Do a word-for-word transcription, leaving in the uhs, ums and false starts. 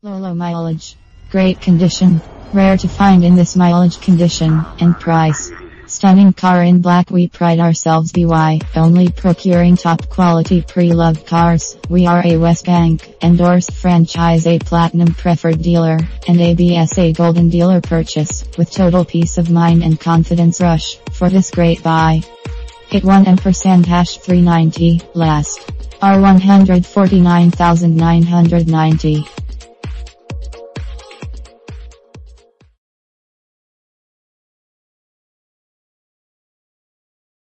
Low low mileage. Great condition. Rare to find in this mileage condition, and price. Stunning car in black. We pride ourselves by only procuring top quality pre-loved cars. We are a West Bank endorsed franchise, a platinum preferred dealer, and A B S a golden dealer purchase, with total peace of mind and confidence. Rush for this great buy. Hit one ampersand hash three ninety, last. R one hundred forty-nine thousand nine hundred ninety.